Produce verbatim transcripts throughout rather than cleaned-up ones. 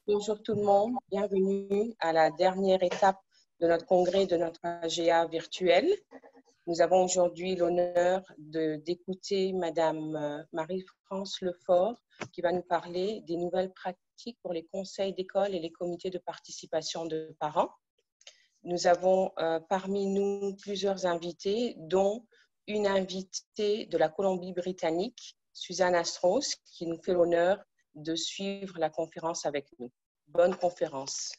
Bonjour tout le monde, bienvenue à la dernière étape de notre congrès de notre A G A virtuel. Nous avons aujourd'hui l'honneur d'écouter Madame Marie-France Lefort qui va nous parler des nouvelles pratiques pour les conseils d'école et les comités de participation de parents. Nous avons euh, parmi nous plusieurs invités, dont une invitée de la Colombie-Britannique, Susanna Strauss, qui nous fait l'honneur de suivre la conférence avec nous. Bonne conférence.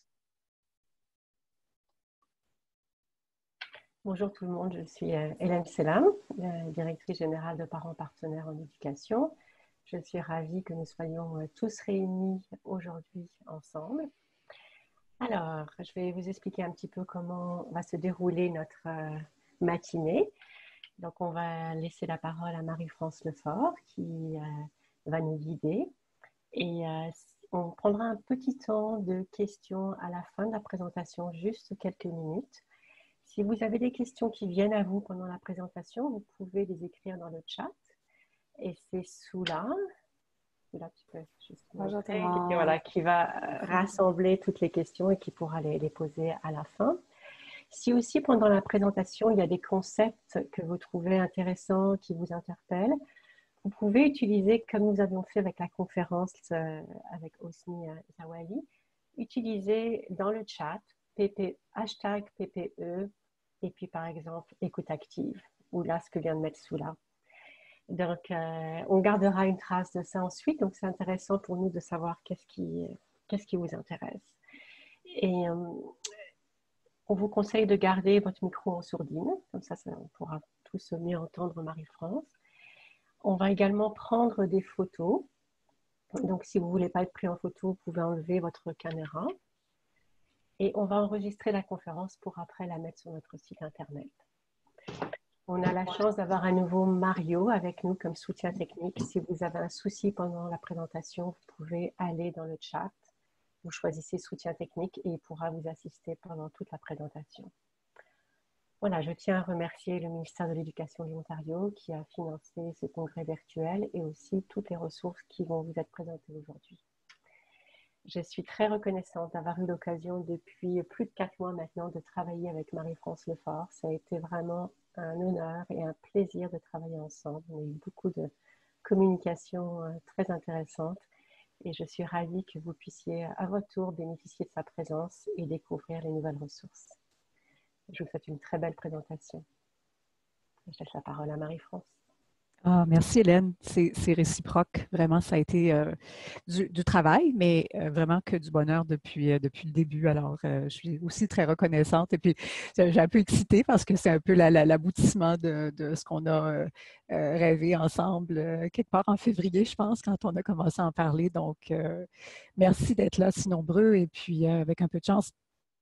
Bonjour tout le monde, je suis Hélène Selam, directrice générale de Parents Partenaires en Éducation. Je suis ravie que nous soyons tous réunis aujourd'hui ensemble. Alors, je vais vous expliquer un petit peu comment va se dérouler notre matinée. Donc, on va laisser la parole à Marie-France Lefort qui va nous guider. Et on prendra un petit temps de questions à la fin de la présentation, juste quelques minutes. Si vous avez des questions qui viennent à vous pendant la présentation, vous pouvez les écrire dans le chat. Et c'est sous là, là tu peux juste montrer, qui, voilà, qui va rassembler toutes les questions et qui pourra les, les poser à la fin. Si aussi pendant la présentation, il y a des concepts que vous trouvez intéressants, qui vous interpellent, vous pouvez utiliser, comme nous avions fait avec la conférence euh, avec Osni Zawali, utiliser dans le chat P P, hashtag P P E et puis par exemple écoute active ou là ce que vient de mettre sous là. Donc euh, on gardera une trace de ça ensuite, donc c'est intéressant pour nous de savoir qu'est-ce qui, qu'est-ce qui vous intéresse. Et euh, on vous conseille de garder votre micro en sourdine, comme ça, ça on pourra tous mieux entendre Marie-France. On va également prendre des photos. Donc, si vous ne voulez pas être pris en photo, vous pouvez enlever votre caméra. Et on va enregistrer la conférence pour après la mettre sur notre site Internet. On a la chance d'avoir à nouveau Mario avec nous comme soutien technique. Si vous avez un souci pendant la présentation, vous pouvez aller dans le chat. Vous choisissez soutien technique et il pourra vous assister pendant toute la présentation. Voilà, je tiens à remercier le ministère de l'Éducation de l'Ontario qui a financé ce congrès virtuel et aussi toutes les ressources qui vont vous être présentées aujourd'hui. Je suis très reconnaissante d'avoir eu l'occasion depuis plus de quatre mois maintenant de travailler avec Marie-France Lefort. Ça a été vraiment un honneur et un plaisir de travailler ensemble. On a eu beaucoup de communication très intéressante et je suis ravie que vous puissiez à votre tour bénéficier de sa présence et découvrir les nouvelles ressources. Je vous souhaite une très belle présentation. Je laisse la parole à Marie-France. Ah, merci Hélène, c'est réciproque. Vraiment, ça a été euh, du, du travail, mais euh, vraiment que du bonheur depuis, euh, depuis le début. Alors, euh, je suis aussi très reconnaissante. Et puis, j'ai un peu excitée parce que c'est un peu l'aboutissement de, de ce qu'on a euh, rêvé ensemble euh, quelque part en février, je pense, quand on a commencé à en parler. Donc, euh, merci d'être là si nombreux. Et puis, euh, avec un peu de chance,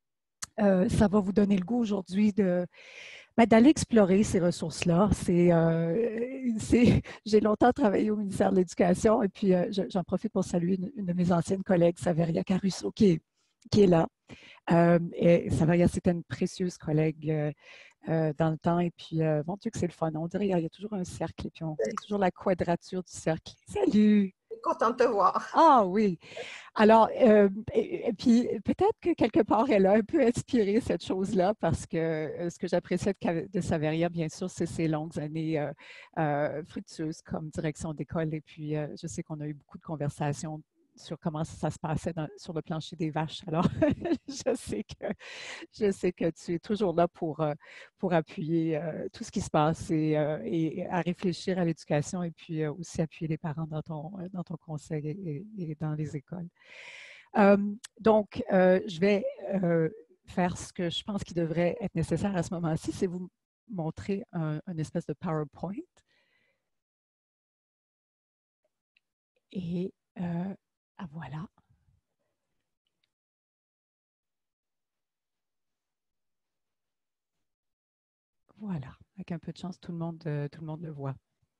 Euh, ça va vous donner le goût aujourd'hui de ben, d'aller explorer ces ressources-là. C'est, euh, j'ai longtemps travaillé au ministère de l'Éducation et puis euh, j'en profite pour saluer une, une de mes anciennes collègues, Saveria Caruso, qui est, qui est là. Euh, et Saveria, c'était une précieuse collègue euh, euh, dans le temps. Et puis, euh, mon Dieu que c'est le fun. On dirait qu'il y a toujours un cercle et puis on fait toujours la quadrature du cercle. Salut! Contente de te voir. Ah oui. Alors, euh, et, et puis peut-être que quelque part, elle a un peu inspiré cette chose-là parce que euh, ce que j'appréciais de, de Saveria, bien sûr, c'est ses longues années euh, euh, fructueuses comme direction d'école. Et puis, euh, je sais qu'on a eu beaucoup de conversations sur comment ça se passait dans, sur le plancher des vaches. Alors, je sais que je sais que tu es toujours là pour, euh, pour appuyer euh, tout ce qui se passe et, euh, et à réfléchir à l'éducation et puis euh, aussi appuyer les parents dans ton, dans ton conseil et, et dans les écoles. Euh, donc, euh, je vais euh, faire ce que je pense qui devrait être nécessaire à ce moment-ci, c'est vous montrer un, un espèce de PowerPoint. Et euh, ah, voilà. Voilà, avec un peu de chance, tout le monde, euh, tout le, monde le voit.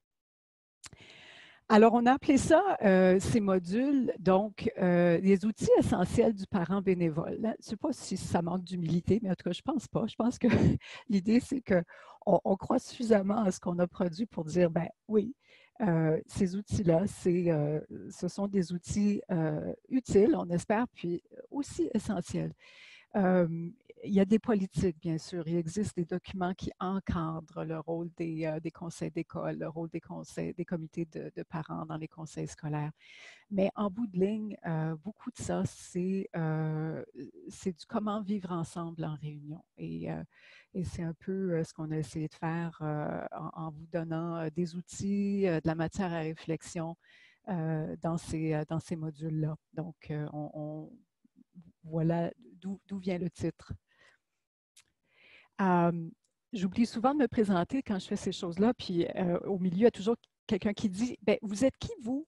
Alors, on a appelé ça, euh, ces modules, donc, euh, les outils essentiels du parent bénévole. Je ne sais pas si ça manque d'humilité, mais en tout cas, je ne pense pas. Je pense que l'idée, c'est qu'on on croit suffisamment à ce qu'on a produit pour dire, ben oui, Euh, ces outils-là, c'est, euh, ce sont des outils euh, utiles, on espère, puis aussi essentiels. Euh, il y a des politiques, bien sûr. Il existe des documents qui encadrent le rôle des, euh, des conseils d'école, le rôle des conseils, des comités de, de parents dans les conseils scolaires. Mais en bout de ligne, euh, beaucoup de ça, c'est euh, c'est du comment vivre ensemble en réunion. Et, euh, et c'est un peu euh, ce qu'on a essayé de faire euh, en, en vous donnant euh, des outils, euh, de la matière à réflexion euh, dans ces, euh, dans ces modules-là. Donc, euh, on, on, voilà d'où vient le titre. Euh, J'oublie souvent de me présenter quand je fais ces choses-là, puis euh, au milieu, il y a toujours quelqu'un qui dit ben, « Vous êtes qui, vous?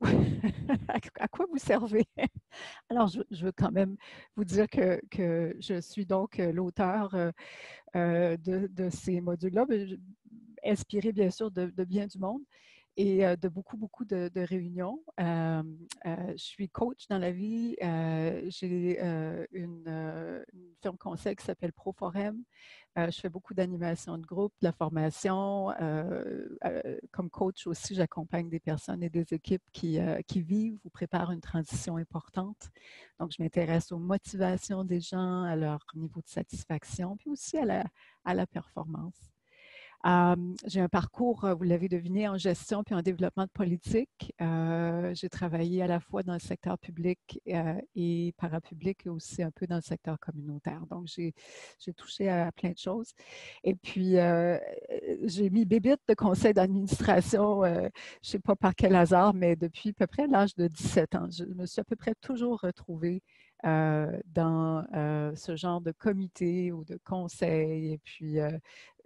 À quoi vous servez? » Alors, je, je, veux quand même vous dire que, que je suis donc l'auteur euh, euh, de, de, ces modules-là, inspiré bien sûr de, de bien du monde et euh, de beaucoup, beaucoup de, de réunions. Euh, euh, je suis coach dans la vie. Euh, J'ai euh, une, euh, une firme conseil qui s'appelle Proforem. Euh, je fais beaucoup d'animation de groupe, de la formation. Euh, euh, comme coach aussi, j'accompagne des personnes et des équipes qui, euh, qui vivent ou préparent une transition importante. Donc, je m'intéresse aux motivations des gens, à leur niveau de satisfaction, puis aussi à la, à la performance. Euh, j'ai un parcours, vous l'avez deviné, en gestion puis en développement de politique. Euh, j'ai travaillé à la fois dans le secteur public euh, et parapublic et aussi un peu dans le secteur communautaire. Donc, j'ai touché à plein de choses. Et puis, euh, j'ai mis bébite de conseil d'administration, euh, je ne sais pas par quel hasard, mais depuis à peu près l'âge de dix-sept ans. Je me suis à peu près toujours retrouvée euh, dans euh, ce genre de comité ou de conseil. Et puis, euh,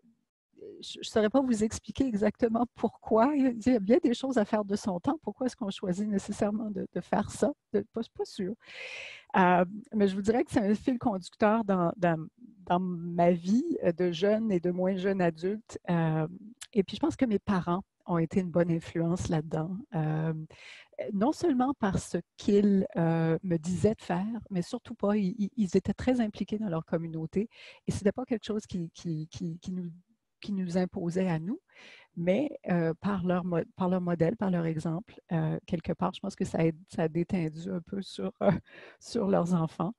je ne saurais pas vous expliquer exactement pourquoi. Il y a bien des choses à faire de son temps. Pourquoi est-ce qu'on choisit nécessairement de, de faire ça? Je ne suis pas sûre. Euh, mais je vous dirais que c'est un fil conducteur dans, dans, dans, ma vie de jeune et de moins jeune adulte. Euh, et puis, je pense que mes parents ont été une bonne influence là-dedans. Euh, non seulement parce qu'ils euh, me disaient de faire, mais surtout pas, ils, ils étaient très impliqués dans leur communauté. Et ce n'était pas quelque chose qui, qui, qui, qui nous qui nous imposaient à nous, mais euh, par, leur par leur modèle, par leur exemple, euh, quelque part, je pense que ça a, ça a détendu un peu sur, euh, sur leurs enfants.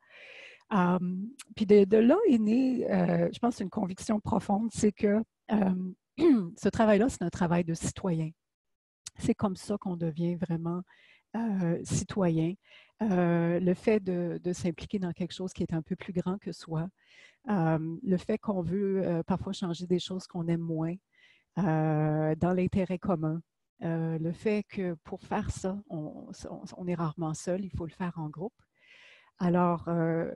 Um, puis de, de, là est née, euh, je pense, une conviction profonde, c'est que euh, ce travail-là, c'est un travail de citoyen. C'est comme ça qu'on devient vraiment euh, citoyen. Euh, le fait de, de s'impliquer dans quelque chose qui est un peu plus grand que soi, euh, le fait qu'on veut euh, parfois changer des choses qu'on aime moins euh, dans l'intérêt commun. Euh, le fait que pour faire ça, on, on, on, est rarement seul, il faut le faire en groupe. Alors, euh,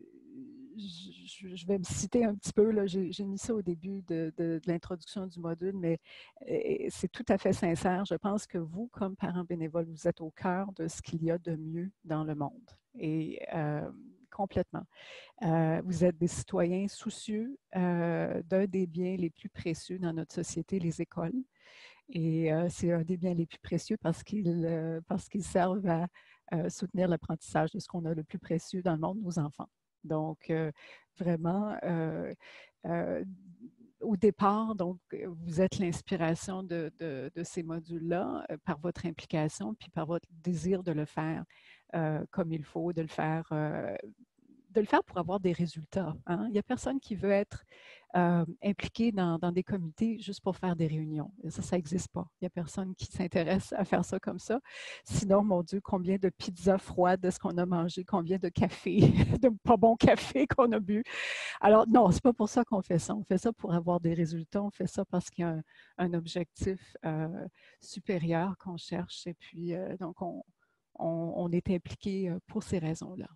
je, je vais me citer un petit peu, j'ai mis ça au début de, de, de l'introduction du module, mais c'est tout à fait sincère. Je pense que vous, comme parents bénévoles, vous êtes au cœur de ce qu'il y a de mieux dans le monde. Et euh, complètement. Euh, vous êtes des citoyens soucieux euh, d'un des biens les plus précieux dans notre société, les écoles. Et euh, c'est un des biens les plus précieux parce qu'ils euh, parce qu'ils servent à euh, soutenir l'apprentissage de ce qu'on a le plus précieux dans le monde, nos enfants. Donc, euh, vraiment, euh, euh, au départ, donc, vous êtes l'inspiration de, de, de, ces modules-là euh, par votre implication puis par votre désir de le faire euh, comme il faut, de le faire euh, de le faire pour avoir des résultats. Hein? Il n'y a personne qui veut être euh, impliqué dans, dans des comités juste pour faire des réunions. Ça, ça n'existe pas. Il n'y a personne qui s'intéresse à faire ça comme ça. Sinon, mon Dieu, combien de pizzas froides de ce qu'on a mangé, combien de café, de pas bon café qu'on a bu. Alors, non, ce n'est pas pour ça qu'on fait ça. On fait ça pour avoir des résultats. On fait ça parce qu'il y a un, un objectif euh, supérieur qu'on cherche. Et puis, euh, donc, on, on, on est impliqué pour ces raisons-là.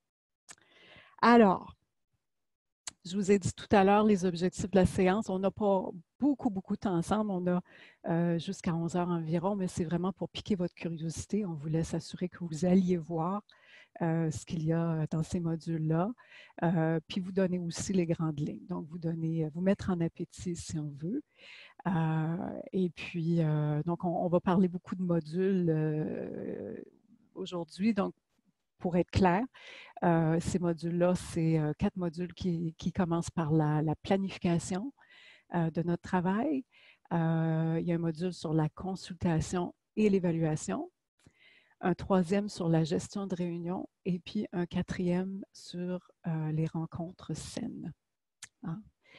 Alors, je vous ai dit tout à l'heure les objectifs de la séance. On n'a pas beaucoup, beaucoup de temps ensemble. On a euh, jusqu'à onze heures environ, mais c'est vraiment pour piquer votre curiosité. On voulait s'assurer que vous alliez voir euh, ce qu'il y a dans ces modules-là, euh, puis vous donner aussi les grandes lignes. Donc, vous donner, vous mettre en appétit si on veut. Euh, et puis, euh, donc, on, on va parler beaucoup de modules euh, aujourd'hui. Donc, pour être clair, euh, ces modules-là, c'est euh, quatre modules qui, qui commencent par la, la planification euh, de notre travail. Euh, il y a un module sur la consultation et l'évaluation, un troisième sur la gestion de réunion et puis un quatrième sur euh, les rencontres saines. Hein?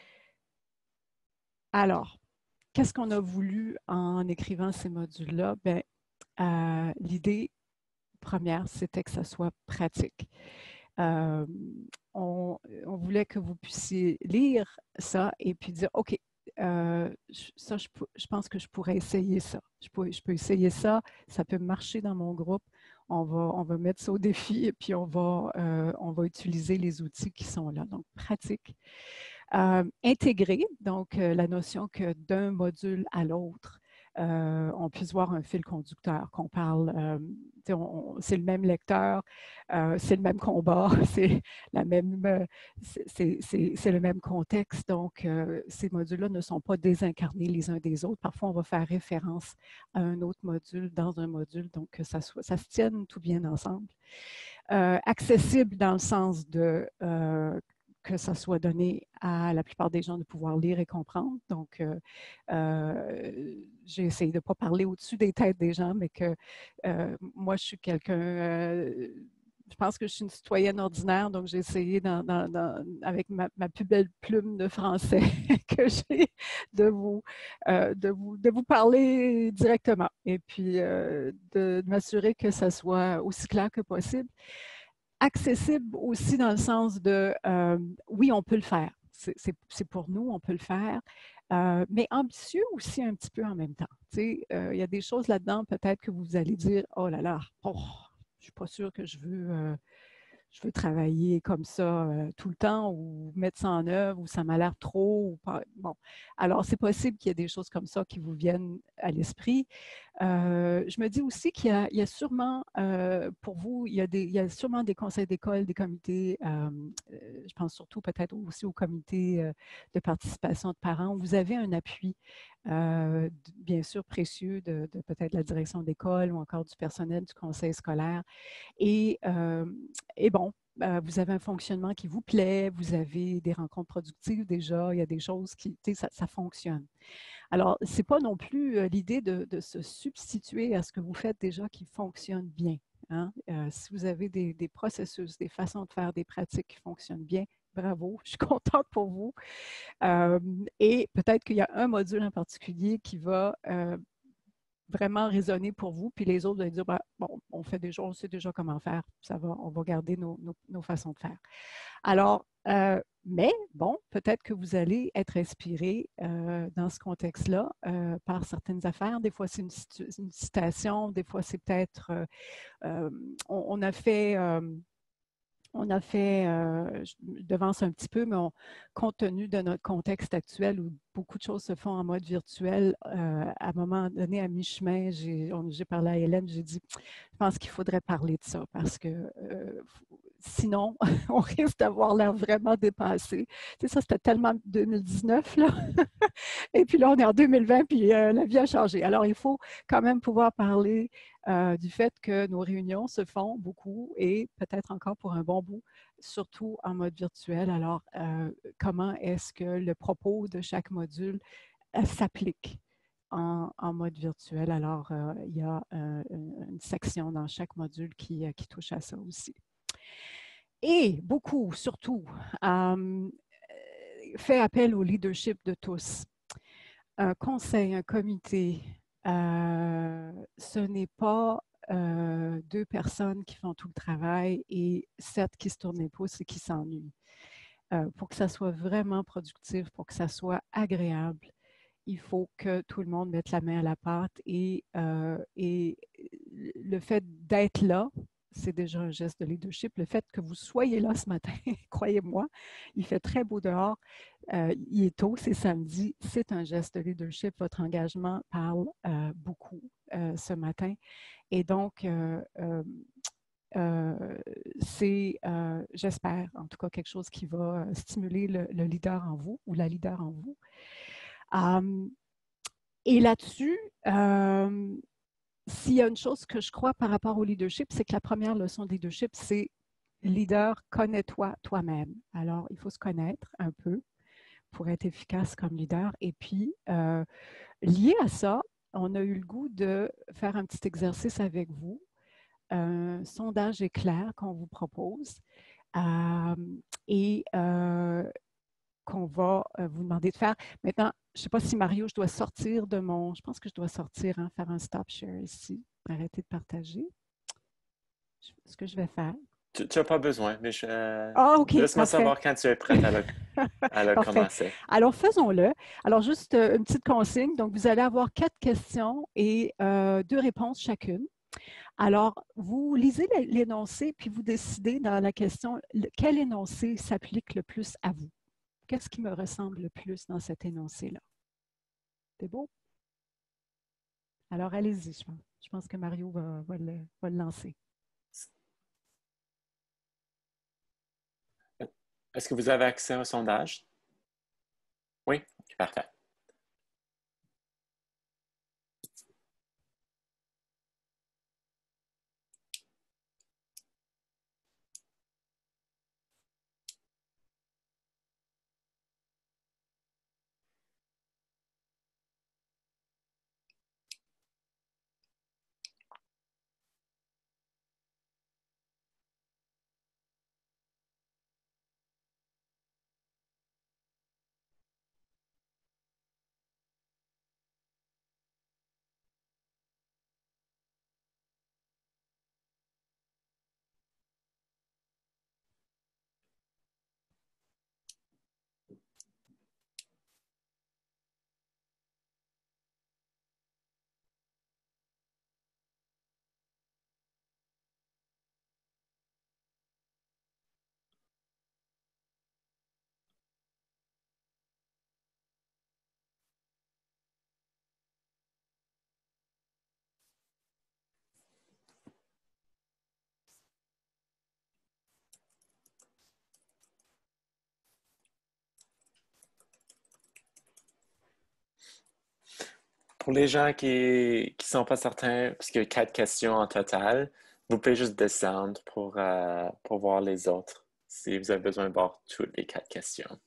Alors, qu'est-ce qu'on a voulu en écrivant ces modules-là? Bien, euh, l'idée première, c'était que ça soit pratique. Euh, on, on voulait que vous puissiez lire ça et puis dire, OK, euh, ça, je, je pense que je pourrais essayer ça. Je peux, je peux essayer ça, ça peut marcher dans mon groupe. On va, on va mettre ça au défi et puis on va, euh, on va utiliser les outils qui sont là. Donc, pratique. Euh, intégrer, donc euh, la notion que d'un module à l'autre, euh, on puisse voir un fil conducteur, qu'on parle, euh, c'est le même lecteur, euh, c'est le même combat, c'est la même, euh, c'est le même contexte. Donc, euh, ces modules-là ne sont pas désincarnés les uns des autres. Parfois, on va faire référence à un autre module dans un module, donc que ça, soit, ça se tienne tout bien ensemble. Euh, accessible dans le sens de euh, que ça soit donné à la plupart des gens de pouvoir lire et comprendre. Donc, euh, euh, j'ai essayé de ne pas parler au-dessus des têtes des gens, mais que euh, moi, je suis quelqu'un, euh, je pense que je suis une citoyenne ordinaire, donc j'ai essayé dans, dans, dans, avec ma, ma plus belle plume de français que j'ai de vous, euh, de, vous, de vous parler directement et puis euh, de, de m'assurer que ça soit aussi clair que possible. Accessible aussi dans le sens de, euh, oui, on peut le faire. C'est pour nous, on peut le faire, euh, mais ambitieux aussi un petit peu en même temps. Tu sais, euh, il y a des choses là-dedans, peut-être que vous allez dire, oh là là, oh, je ne suis pas sûre que je veux, euh, je veux travailler comme ça euh, tout le temps ou mettre ça en œuvre ou ça m'a l'air trop. Ou pas. Bon, alors c'est possible qu'il y ait des choses comme ça qui vous viennent à l'esprit. Euh, je me dis aussi qu'il y, y a sûrement, euh, pour vous, il y, a des, il y a sûrement des conseils d'école, des comités, euh, je pense surtout peut-être aussi au comité euh, de participation de parents, où vous avez un appui, euh, bien sûr précieux, de, de peut-être la direction d'école ou encore du personnel du conseil scolaire. Et, euh, et bon, euh, vous avez un fonctionnement qui vous plaît, vous avez des rencontres productives déjà, il y a des choses qui, tu sais, ça, ça fonctionne. Alors, ce n'est pas non plus euh, l'idée de, de se substituer à ce que vous faites déjà qui fonctionne bien. Hein? Euh, si vous avez des, des processus, des façons de faire, des pratiques qui fonctionnent bien, bravo, je suis contente pour vous. Euh, et peut-être qu'il y a un module en particulier qui va euh, vraiment résonner pour vous, puis les autres vont dire, ben, bon, on fait déjà, on sait déjà comment faire, ça va, on va garder nos, nos, nos façons de faire. Alors, euh, mais bon, peut-être que vous allez être inspiré euh, dans ce contexte-là euh, par certaines affaires. Des fois, c'est une, une citation, des fois, c'est peut-être, euh, euh, on, on a fait... Euh, On a fait, euh, je devance un petit peu, mais on, compte tenu de notre contexte actuel où beaucoup de choses se font en mode virtuel, euh, à un moment donné, à mi-chemin, j'ai parlé à Hélène, j'ai dit, je pense qu'il faudrait parler de ça parce que euh, sinon, on risque d'avoir l'air vraiment dépassé. Tu sais, ça, c'était tellement deux mille dix-neuf, là. Et puis là, on est en deux mille vingt, puis euh, la vie a changé. Alors, il faut quand même pouvoir parler euh, du fait que nos réunions se font beaucoup et peut-être encore pour un bon bout, surtout en mode virtuel. Alors, euh, comment est-ce que le propos de chaque module euh, s'applique en, en mode virtuel? Alors, euh, il y a euh, une section dans chaque module qui, euh, qui touche à ça aussi. Et beaucoup, surtout, euh, fait appel au leadership de tous. Un conseil, un comité, euh, ce n'est pas euh, deux personnes qui font tout le travail et sept qui se tournent les pouces et qui s'ennuient. Euh, pour que ça soit vraiment productif, pour que ça soit agréable, il faut que tout le monde mette la main à la pâte et, euh, et le fait d'être là, c'est déjà un geste de leadership. Le fait que vous soyez là ce matin, croyez-moi, il fait très beau dehors, euh, il est tôt, c'est samedi, c'est un geste de leadership. Votre engagement parle euh, beaucoup euh, ce matin. Et donc, euh, euh, euh, c'est, euh, j'espère, en tout cas, quelque chose qui va stimuler le, le leader en vous ou la leader en vous. Um, et là-dessus, euh, s'il y a une chose que je crois par rapport au leadership, c'est que la première leçon de leadership, c'est leader, connais-toi toi-même. Alors, il faut se connaître un peu pour être efficace comme leader. Et puis, euh, lié à ça, on a eu le goût de faire un petit exercice avec vous, un sondage éclair qu'on vous propose euh, et euh, qu'on va euh, vous demander de faire. Maintenant, je ne sais pas si Mario, je dois sortir de mon... Je pense que je dois sortir, hein, faire un stop share ici, arrêter de partager. Ce que je vais faire. Tu n'as pas besoin, mais je, euh, Ah, OK, laisse-moi parfait. savoir quand tu es prête à le, à le Parfait. commencer. Alors, faisons-le. Alors, juste euh, une petite consigne. Donc, vous allez avoir quatre questions et euh, deux réponses chacune. Alors, vous lisez l'énoncé, puis vous décidez dans la question quel énoncé s'applique le plus à vous. Qu'est-ce qui me ressemble le plus dans cet énoncé-là? C'est beau? Alors, allez-y, je pense. Je pense que Mario va, va, le, va le lancer. Est-ce que vous avez accès au sondage? Oui? Parfait. Pour les gens qui ne sont pas certains, parce qu'il y a quatre questions en total, vous pouvez juste descendre pour, euh, pour voir les autres, si vous avez besoin de voir toutes les quatre questions.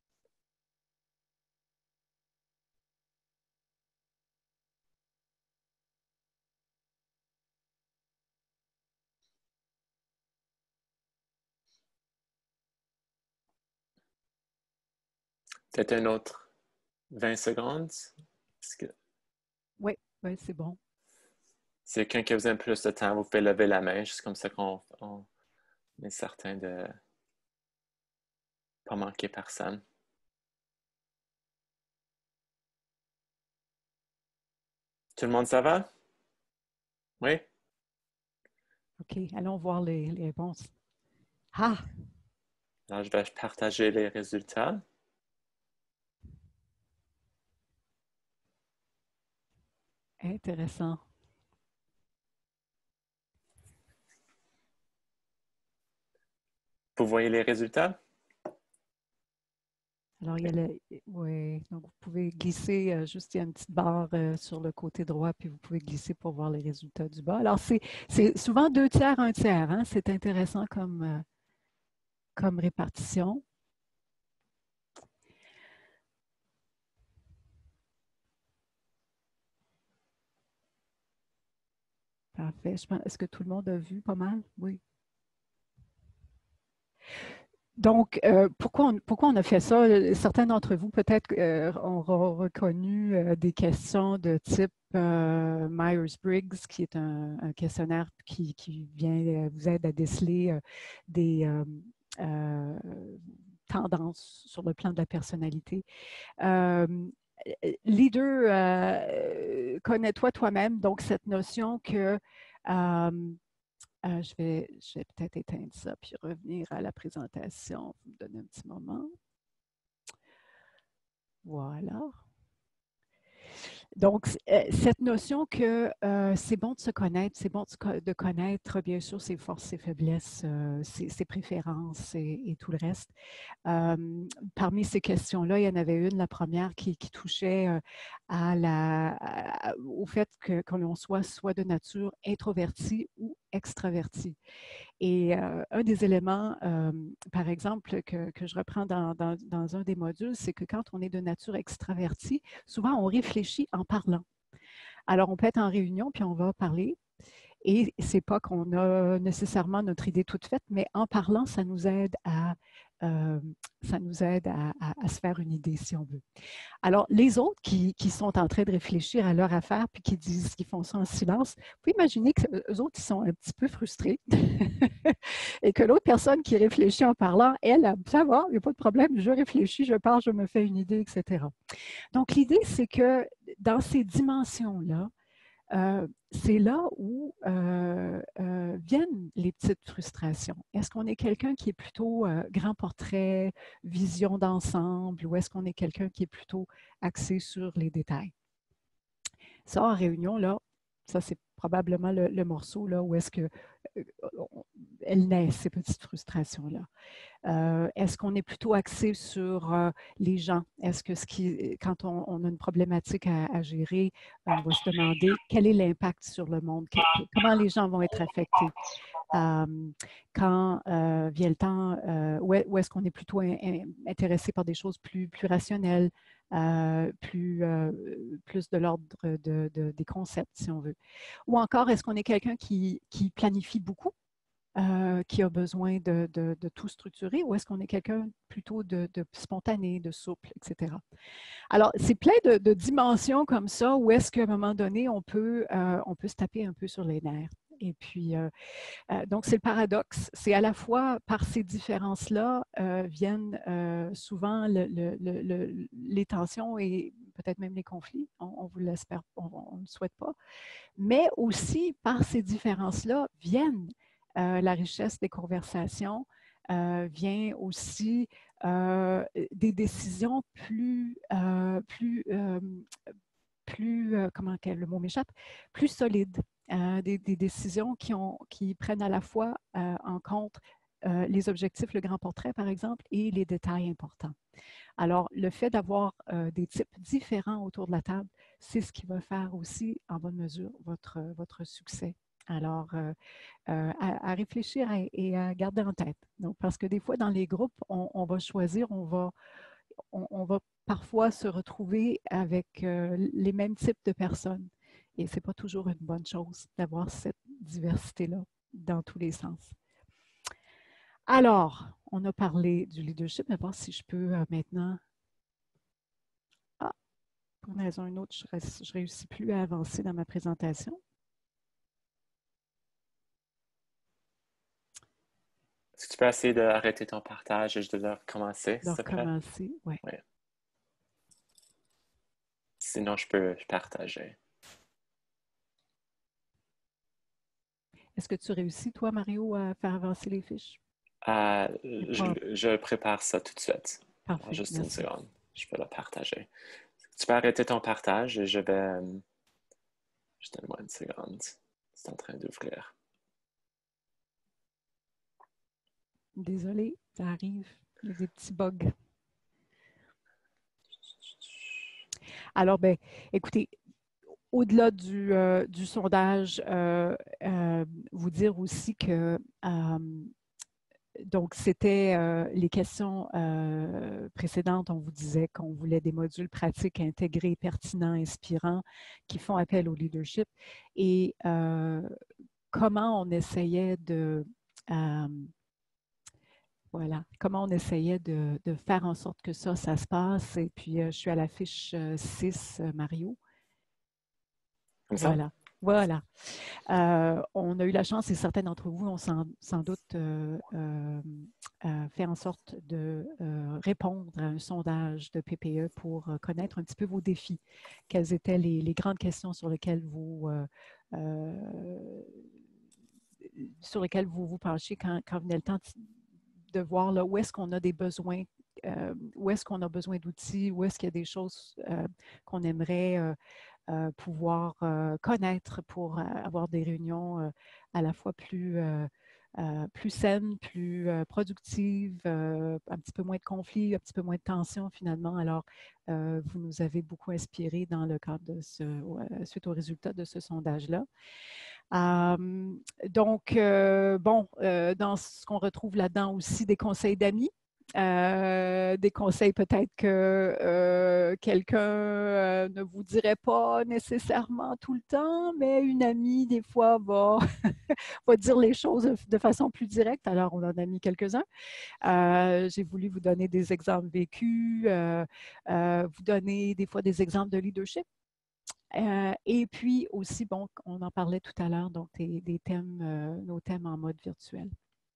Peut-être un autre vingt secondes? Que... Oui, oui, c'est bon. Si quelqu'un qui a besoin de plus de temps, vous pouvez lever la main, juste comme ça qu'on on est certain de ne pas manquer personne. Tout le monde, ça va? Oui? OK, allons voir les, les réponses. Ah! Alors, je vais partager les résultats. Intéressant. Vous voyez les résultats? Alors, il y a le, oui, donc vous pouvez glisser, euh, juste il y a une petite barre euh, sur le côté droit, puis vous pouvez glisser pour voir les résultats du bas. Alors, c'est souvent deux tiers, un tiers, hein? C'est intéressant comme, euh, comme répartition. Parfait. Est-ce que tout le monde a vu pas mal? Oui. Donc, euh, pourquoi, on, pourquoi on a fait ça? Certains d'entre vous, peut-être, euh, auront reconnu euh, des questions de type euh, Myers-Briggs, qui est un, un questionnaire qui, qui vient euh, vous aide à déceler euh, des euh, euh, tendances sur le plan de la personnalité. Euh, leader, euh, connais-toi toi-même, donc cette notion que euh, euh, je vais, je vais peut-être éteindre ça puis revenir à la présentation. Vous me donnez un petit moment. Voilà. Donc, euh, cette notion que euh, c'est bon de se connaître, c'est bon de, de connaître, bien sûr, ses forces, ses faiblesses, euh, ses, ses, préférences et, et, tout le reste. Euh, parmi ces questions-là, il y en avait une, la première, qui, qui touchait euh, à la, à, au fait que, que l'on soit soit de nature introvertie ou extravertie. Et euh, un des éléments, euh, par exemple, que, que je reprends dans, dans, dans un des modules, c'est que quand on est de nature extravertie, souvent on réfléchit en parlant. Alors, on peut être en réunion, puis on va parler. Et ce n'est pas qu'on a nécessairement notre idée toute faite, mais en parlant, ça nous aide à, euh, ça nous aide à, à, à se faire une idée, si on veut. Alors, les autres qui, qui sont en train de réfléchir à leur affaire, puis qui disent qu'ils font ça en silence, vous pouvez imaginer qu'eux autres, ils sont un petit peu frustrés et que l'autre personne qui réfléchit en parlant, elle, ça va, il n'y a pas de problème, je réfléchis, je parle, je me fais une idée, et cetera. Donc, l'idée, c'est que dans ces dimensions-là, Euh, c'est là où euh, euh, viennent les petites frustrations. Est-ce qu'on est quelqu'un qui est plutôt euh, grand portrait, vision d'ensemble, ou est-ce qu'on est quelqu'un qui est plutôt axé sur les détails? Ça, en réunion, là, ça, c'est probablement le, le morceau là, où est-ce que euh, elles naissent, ces petites frustrations-là. Euh, est-ce qu'on est plutôt axé sur euh, les gens? Est-ce que ce qui, quand on, on a une problématique à, à gérer, on va se demander quel est l'impact sur le monde? Que, que, comment les gens vont être affectés? Euh, quand euh, vient le temps, euh, où, est, où est-ce qu'on est plutôt in, in, intéressé par des choses plus, plus rationnelles, euh, plus, euh, plus de l'ordre de, de, des concepts, si on veut. Ou encore, est-ce qu'on est quelqu'un qui, qui planifie beaucoup? Euh, qui a besoin de, de, de tout structurer, ou est-ce qu'on est quelqu'un plutôt de, de spontané, de souple, et cetera. Alors, c'est plein de, de dimensions comme ça où est-ce qu'à un moment donné, on peut, euh, on peut se taper un peu sur les nerfs. Et puis, euh, euh, donc, c'est le paradoxe. C'est à la fois, par ces différences-là, euh, viennent euh, souvent le, le, le, les tensions et peut-être même les conflits. On, on vous l'espère, on ne le souhaite pas. Mais aussi, par ces différences-là, viennent Euh, la richesse des conversations, euh, vient aussi euh, des décisions plus, euh, plus, euh, plus euh, comment le mot m'échappe, plus solides, euh, des, des, décisions qui, ont, qui prennent à la fois euh, en compte euh, les objectifs, le grand portrait par exemple, et les détails importants. Alors, le fait d'avoir euh, des types différents autour de la table, c'est ce qui va faire aussi, en bonne mesure, votre, votre succès. Alors, euh, euh, à, à réfléchir à, et à garder en tête. Donc, parce que des fois, dans les groupes, on, on va choisir, on va, on, on va parfois se retrouver avec euh, les mêmes types de personnes. Et ce n'est pas toujours une bonne chose d'avoir cette diversité-là dans tous les sens. Alors, on a parlé du leadership, mais voir si je peux euh, maintenant... Ah, pour une raison ou une autre, je ne réussis plus à avancer dans ma présentation. Est-ce que tu peux essayer d'arrêter ton partage et je dois recommencer, s'il te plaît? Recommencer, oui. Ouais. Sinon, je peux partager. Est-ce que tu réussis, toi, Mario, à faire avancer les fiches? Euh, je, je prépare ça tout de suite. Parfait. Alors, juste Merci. une seconde. Je peux la partager. Tu peux arrêter ton partage et je vais... Juste donne-moi une seconde. C'est en train d'ouvrir. Désolée, ça arrive. Il y a des petits bugs. Alors, ben, écoutez, au-delà du, euh, du sondage, euh, euh, vous dire aussi que euh, donc c'était euh, les questions euh, précédentes, on vous disait qu'on voulait des modules pratiques intégrés, pertinents, inspirants, qui font appel au leadership. Et euh, comment on essayait de... Euh, Voilà, comment on essayait de, de faire en sorte que ça, ça se passe. Et puis, euh, je suis à la fiche euh, six, euh, Mario. Comme ça? Voilà, voilà. Euh, on a eu la chance, et certains d'entre vous ont sans, sans doute euh, euh, euh, fait en sorte de euh, répondre à un sondage de P P E pour euh, connaître un petit peu vos défis. Quelles étaient les, les grandes questions sur lesquelles vous... Euh, euh, sur lesquelles vous vous penchiez quand, quand venait le temps de de voir là, où est-ce qu'on a des besoins, euh, où est-ce qu'on a besoin d'outils, où est-ce qu'il y a des choses euh, qu'on aimerait euh, euh, pouvoir euh, connaître pour euh, avoir des réunions euh, à la fois plus, euh, euh, plus saines, plus euh, productives, euh, un petit peu moins de conflits, un petit peu moins de tensions finalement. Alors, euh, vous nous avez beaucoup inspiré dans le cadre de ce, euh, suite aux résultats de ce sondage-là. Euh, donc, euh, bon, euh, dans ce qu'on retrouve là-dedans aussi, des conseils d'amis. Euh, des conseils peut-être que euh, quelqu'un euh, ne vous dirait pas nécessairement tout le temps, mais une amie, des fois, va, va dire les choses de, de façon plus directe. Alors, on en a mis quelques-uns. Euh, j'ai voulu vous donner des exemples vécus, euh, euh, vous donner des fois des exemples de leadership. Euh, et puis aussi, bon, on en parlait tout à l'heure, donc des, des thèmes, euh, nos thèmes en mode virtuel.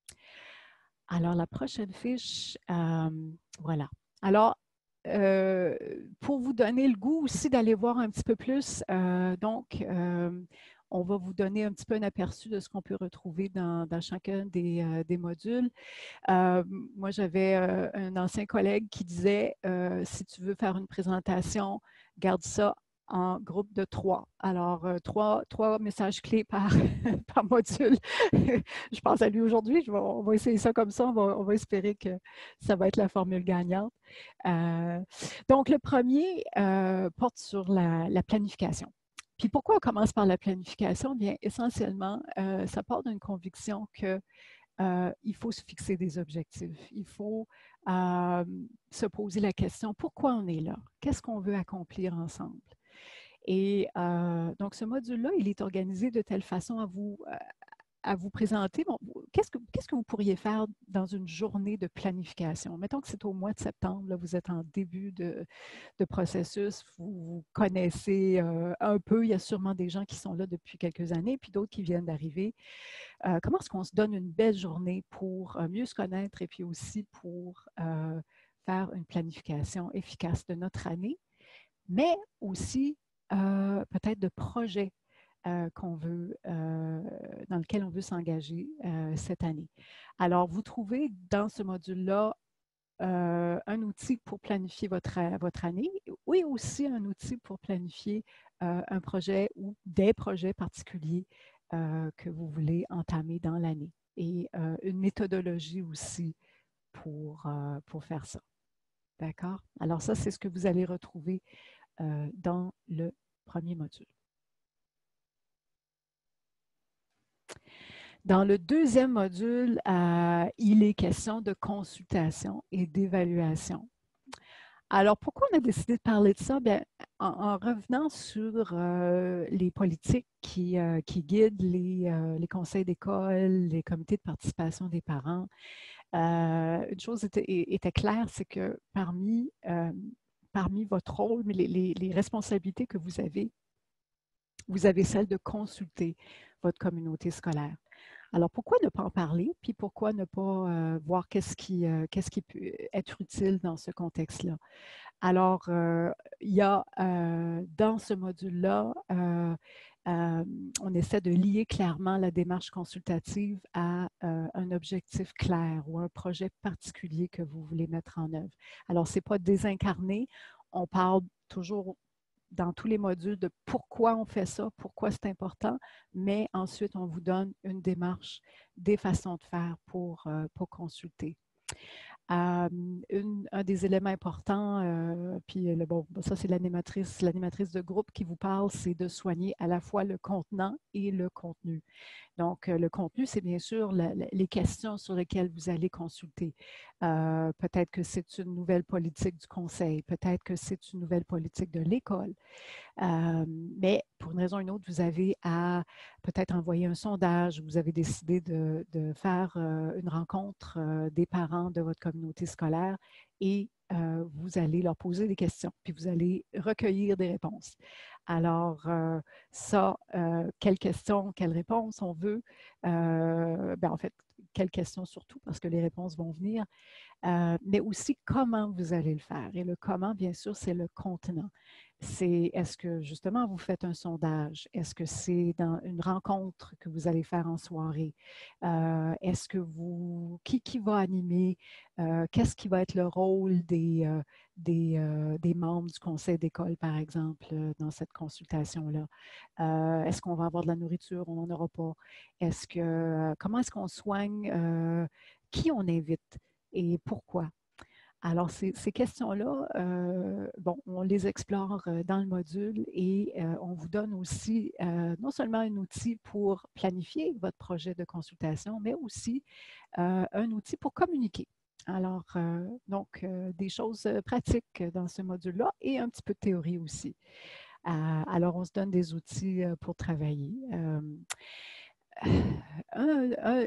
Alors, la prochaine fiche, euh, voilà. Alors, euh, pour vous donner le goût aussi d'aller voir un petit peu plus, euh, donc, euh, on va vous donner un petit peu un aperçu de ce qu'on peut retrouver dans, dans chacun des, euh, des modules. Euh, moi, j'avais euh, un ancien collègue qui disait, euh, si tu veux faire une présentation, garde ça en groupe de trois. Alors, euh, trois, trois messages clés par, par module. Je pense à lui aujourd'hui. On va essayer ça comme ça. On va, on va espérer que ça va être la formule gagnante. Euh, donc, le premier euh, porte sur la, la planification. Puis pourquoi on commence par la planification? Bien, essentiellement, euh, ça part d'une conviction que euh, il faut se fixer des objectifs. Il faut euh, se poser la question, pourquoi on est là? Qu'est-ce qu'on veut accomplir ensemble? Et euh, donc, ce module-là, il est organisé de telle façon à vous, à vous présenter. Bon, qu'est-ce que, qu'est-ce que vous pourriez faire dans une journée de planification? Mettons que c'est au mois de septembre, là, vous êtes en début de, de processus, vous, vous connaissez euh, un peu, il y a sûrement des gens qui sont là depuis quelques années, puis d'autres qui viennent d'arriver. Euh, comment est-ce qu'on se donne une belle journée pour euh, mieux se connaître et puis aussi pour euh, faire une planification efficace de notre année, mais aussi euh, peut-être de projets euh, qu'on veut, euh, dans lequel on veut s'engager euh, cette année. Alors, vous trouvez dans ce module-là euh, un outil pour planifier votre, votre année et aussi un outil pour planifier euh, un projet ou des projets particuliers euh, que vous voulez entamer dans l'année et euh, une méthodologie aussi pour, euh, pour faire ça. D'accord? Alors ça, c'est ce que vous allez retrouver euh, dans le premier module. Dans le deuxième module, euh, il est question de consultation et d'évaluation. Alors, pourquoi on a décidé de parler de ça? Bien, en, en revenant sur euh, les politiques qui, euh, qui guident les, euh, les conseils d'école, les comités de participation des parents, euh, une chose était, était claire, c'est que parmi, euh, parmi votre rôle, les, les, les responsabilités que vous avez, vous avez celle de consulter votre communauté scolaire. Alors, pourquoi ne pas en parler? Puis pourquoi ne pas euh, voir qu'est-ce qui, euh, qu'est-ce qui peut être utile dans ce contexte-là? Alors, euh, il y a euh, dans ce module-là, euh, euh, on essaie de lier clairement la démarche consultative à euh, un objectif clair ou un projet particulier que vous voulez mettre en œuvre. Alors, ce n'est pas désincarné, on parle toujours dans tous les modules de pourquoi on fait ça, pourquoi c'est important, mais ensuite, on vous donne une démarche, des façons de faire pour, euh, pour consulter. Euh, une, un des éléments importants, euh, puis le, bon, ça c'est l'animatrice, l'animatrice de groupe qui vous parle, c'est de soigner à la fois le contenant et le contenu. Donc, euh, le contenu, c'est bien sûr la, la, les questions sur lesquelles vous allez consulter. Euh, peut-être que c'est une nouvelle politique du conseil, peut-être que c'est une nouvelle politique de l'école. Euh, mais pour une raison ou une autre, vous avez à peut-être envoyer un sondage, vous avez décidé de, de faire euh, une rencontre euh, des parents de votre communauté scolaire et euh, vous allez leur poser des questions, puis vous allez recueillir des réponses. Alors, euh, ça, euh, quelles questions, quelles réponses on veut? Euh, ben en fait, quelles questions surtout, parce que les réponses vont venir, euh, mais aussi comment vous allez le faire. Et le comment, bien sûr, c'est le contenant. C'est, est-ce que justement vous faites un sondage? Est-ce que c'est dans une rencontre que vous allez faire en soirée? Euh, est-ce que vous, qui, qui va animer? Euh, qu'est-ce qui va être le rôle des, euh, des, euh, des membres du conseil d'école, par exemple, dans cette consultation-là? Euh, est-ce qu'on va avoir de la nourriture? On n'en aura pas. Est-ce que, comment est-ce qu'on soigne? Euh, qui on invite? Et pourquoi? Alors, ces, ces questions-là, euh, bon, on les explore euh, dans le module et euh, on vous donne aussi euh, non seulement un outil pour planifier votre projet de consultation, mais aussi euh, un outil pour communiquer. Alors, euh, donc, euh, des choses pratiques dans ce module-là et un petit peu de théorie aussi. Euh, alors, on se donne des outils euh, pour travailler. Euh, un, un,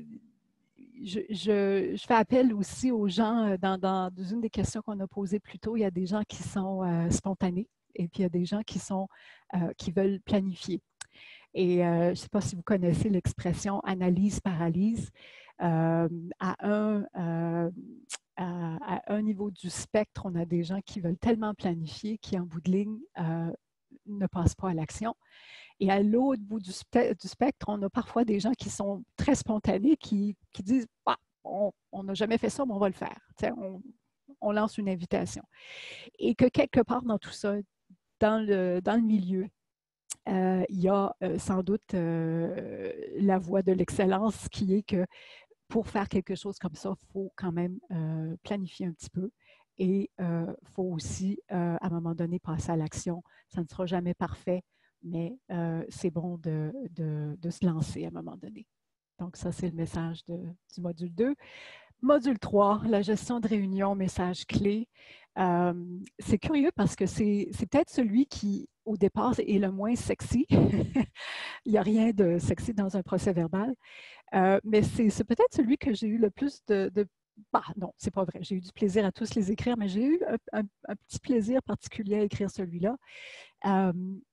je, je, je fais appel aussi aux gens, dans, dans une des questions qu'on a posées plus tôt, il y a des gens qui sont euh, spontanés et puis il y a des gens qui, sont, euh, qui veulent planifier. Et euh, je ne sais pas si vous connaissez l'expression analyse-paralyse. Euh, à, un, euh, à, à un niveau du spectre, on a des gens qui veulent tellement planifier qui, en bout de ligne, euh, ne passent pas à l'action. Et à l'autre bout du, spe du spectre, on a parfois des gens qui sont très spontanés, qui, qui disent bah, on n'a jamais fait ça, mais on va le faire. On, on lance une invitation. Et que quelque part dans tout ça, dans le, dans le milieu, euh, il y a euh, sans doute euh, la voie de l'excellence qui est que pour faire quelque chose comme ça, il faut quand même euh, planifier un petit peu et il euh, faut aussi, euh, à un moment donné, passer à l'action. Ça ne sera jamais parfait, mais euh, c'est bon de, de, de, se lancer à un moment donné. Donc, ça, c'est le message de, du module deux. Module trois, la gestion de réunion, message clé. Euh, c'est curieux parce que c'est peut-être celui qui, au départ, est le moins sexy. Il n'y a rien de sexy dans un procès verbal. Euh, mais c'est peut-être celui que j'ai eu le plus de... de bah, non, c'est pas vrai. J'ai eu du plaisir à tous les écrire, mais j'ai eu un, un, un, petit plaisir particulier à écrire celui-là. Euh,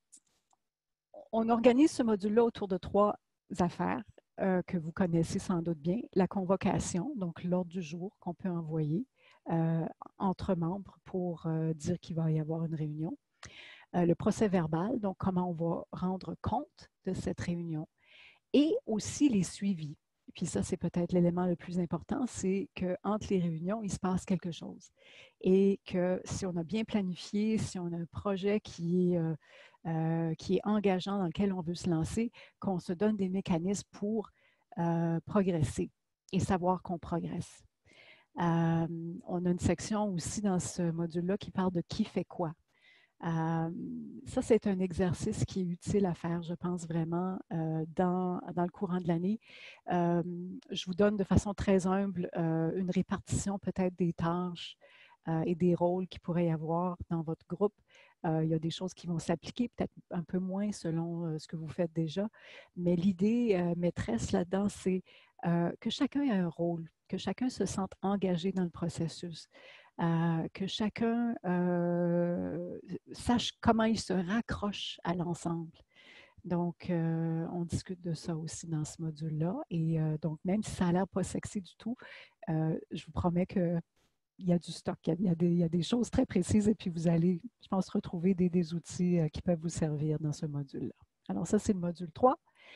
on organise ce module-là autour de trois affaires euh, que vous connaissez sans doute bien. La convocation, donc l'ordre du jour qu'on peut envoyer euh, entre membres pour euh, dire qu'il va y avoir une réunion. Euh, le procès verbal, donc comment on va rendre compte de cette réunion. Et aussi les suivis. Puis ça, c'est peut-être l'élément le plus important, c'est qu'entre les réunions, il se passe quelque chose. Et que si on a bien planifié, si on a un projet qui est, euh, euh, qui est engageant dans lequel on veut se lancer, qu'on se donne des mécanismes pour euh, progresser et savoir qu'on progresse. Euh, on a une section aussi dans ce module-là qui parle de qui fait quoi. Euh, ça, c'est un exercice qui est utile à faire, je pense vraiment, euh, dans, dans le courant de l'année. Euh, je vous donne de façon très humble euh, une répartition peut-être des tâches euh, et des rôles qu'il pourrait y avoir dans votre groupe. Euh, il y a des choses qui vont s'appliquer, peut-être un peu moins selon euh, ce que vous faites déjà, mais l'idée euh, maîtresse là-dedans, c'est euh, que chacun ait un rôle, que chacun se sente engagé dans le processus. Euh, que chacun euh, sache comment il se raccroche à l'ensemble. Donc, euh, on discute de ça aussi dans ce module-là. Et euh, donc, même si ça a l'air pas sexy du tout, euh, je vous promets qu'il y a du stock, il y a, des, il y a des choses très précises et puis vous allez, je pense, retrouver des, des outils euh, qui peuvent vous servir dans ce module-là. Alors, ça, c'est le module trois.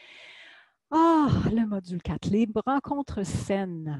Ah, le module quatre, les rencontres saines.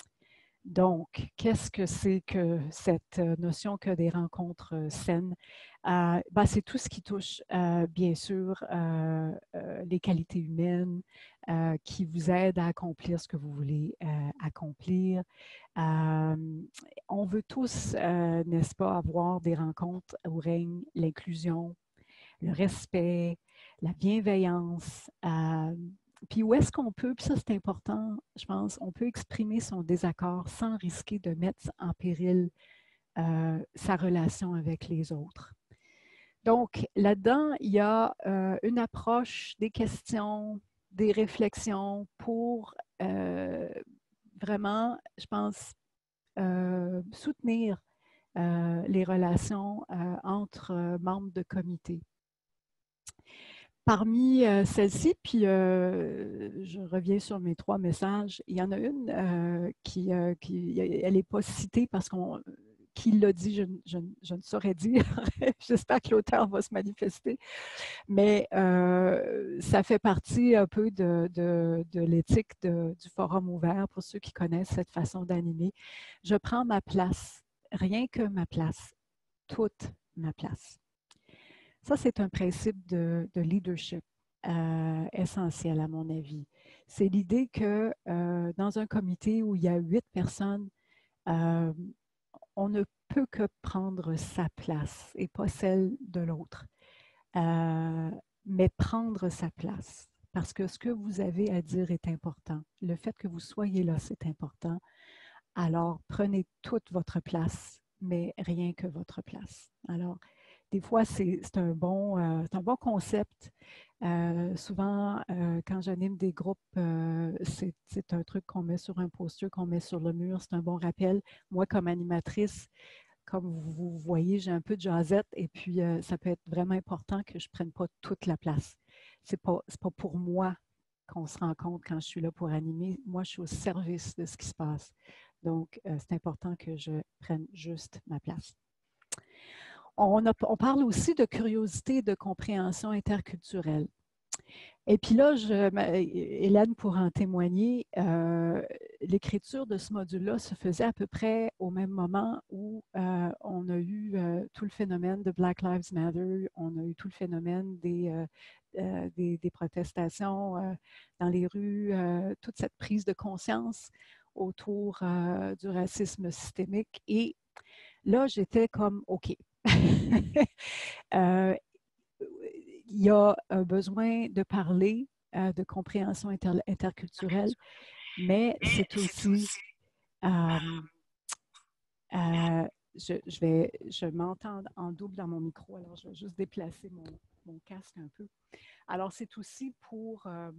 Donc, qu'est-ce que c'est que cette notion que des rencontres saines? Euh, ben, c'est tout ce qui touche, euh, bien sûr, euh, euh, les qualités humaines euh, qui vous aident à accomplir ce que vous voulez euh, accomplir. Euh, on veut tous, euh, n'est-ce pas, avoir des rencontres où règne l'inclusion, le respect, la bienveillance. Euh, Puis où est-ce qu'on peut, puis ça c'est important, je pense, on peut exprimer son désaccord sans risquer de mettre en péril euh, sa relation avec les autres. Donc là-dedans, il y a euh, une approche, des questions, des réflexions pour euh, vraiment, je pense, euh, soutenir euh, les relations euh, entre membres de comité. Parmi euh, celles-ci, puis euh, je reviens sur mes trois messages, il y en a une euh, qui, euh, qui, elle n'est pas citée parce qu'on, qui l'a dit, je, je, je ne saurais dire. J'espère que l'auteur va se manifester. Mais euh, ça fait partie un peu de, de, de l'éthique du forum ouvert pour ceux qui connaissent cette façon d'animer. Je prends ma place, rien que ma place, toute ma place. Ça, c'est un principe de, de leadership euh, essentiel, à mon avis. C'est l'idée que euh, dans un comité où il y a huit personnes, euh, on ne peut que prendre sa place et pas celle de l'autre, euh, mais prendre sa place. Parce que ce que vous avez à dire est important. Le fait que vous soyez là, c'est important. Alors, prenez toute votre place, mais rien que votre place. Alors, des fois, c'est un, bon, euh, un bon concept. Euh, souvent, euh, quand j'anime des groupes, euh, c'est un truc qu'on met sur un poster, qu'on met sur le mur. C'est un bon rappel. Moi, comme animatrice, comme vous voyez, j'ai un peu de jasette et puis euh, ça peut être vraiment important que je ne prenne pas toute la place. Ce n'est pas, c'est pas pour moi qu'on se rend compte quand je suis là pour animer. Moi, je suis au service de ce qui se passe. Donc, euh, c'est important que je prenne juste ma place. On, a, on parle aussi de curiosité et de compréhension interculturelle. Et puis là, je, Hélène pourra en témoigner, euh, l'écriture de ce module-là se faisait à peu près au même moment où euh, on a eu euh, tout le phénomène de Black Lives Matter, on a eu tout le phénomène des, euh, euh, des, des protestations euh, dans les rues, euh, toute cette prise de conscience autour euh, du racisme systémique. Et là, j'étais comme, OK. euh, il y a un besoin de parler, euh, de compréhension inter interculturelle, mais c'est aussi, euh, euh, je, je, vais, je m'entends en double dans mon micro, alors je vais juste déplacer mon, mon casque un peu. Alors, c'est aussi pour, euh,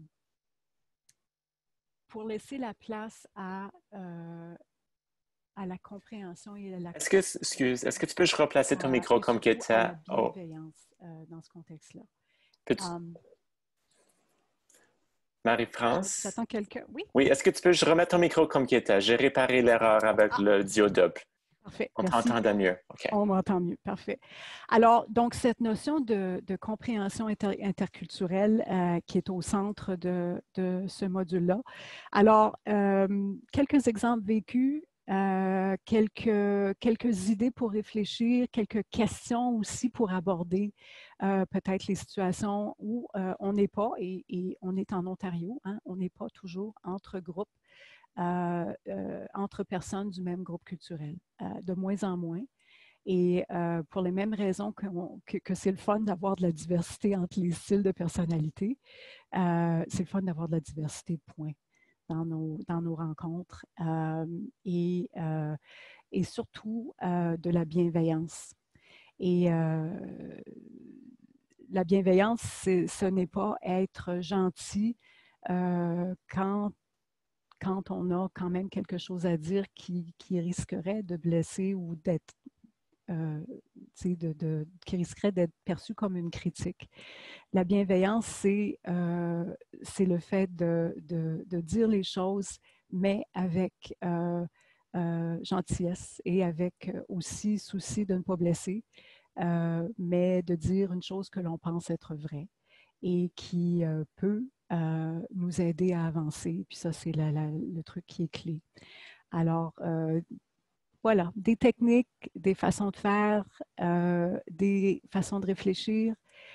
pour laisser la place à, euh, à la compréhension et à la... Est-ce que, excuse, est-ce que tu peux je replacer ton euh, micro comme qu'il était? à la Oh. bienveillance euh, dans ce contexte-là. Um, Marie-France? J'attends quelqu'un. Oui? Oui, est-ce que tu peux je remettre ton micro comme qu'il était? J'ai réparé l'erreur avec ah. le diodouble. Parfait. On t'entendait mieux. Okay. On m'entend mieux. Parfait. Alors, donc, cette notion de, de compréhension inter interculturelle euh, qui est au centre de, de ce module-là. Alors, euh, quelques exemples vécus, euh, quelques, quelques idées pour réfléchir, quelques questions aussi pour aborder euh, peut-être les situations où euh, on n'est pas, et, et on est en Ontario, hein, on n'est pas toujours entre groupes. Euh, euh, entre personnes du même groupe culturel, euh, de moins en moins. Et euh, pour les mêmes raisons que, que, que c'est le fun d'avoir de la diversité entre les styles de personnalité, euh, c'est le fun d'avoir de la diversité, point, dans nos, dans nos rencontres. Euh, et, euh, et surtout euh, de la bienveillance. Et euh, la bienveillance, ce n'est pas être gentil euh, quand quand on a quand même quelque chose à dire qui, qui risquerait de blesser ou d'être, euh, de, de, qui risquerait d'être perçu comme une critique. La bienveillance, c'est euh, le fait de, de, de dire les choses, mais avec euh, euh, gentillesse et avec aussi souci de ne pas blesser, euh, mais de dire une chose que l'on pense être vraie et qui euh, peut Euh, nous aider à avancer. Puis ça, c'est le truc qui est clé. Alors, euh, voilà, des techniques, des façons de faire, euh, des façons de réfléchir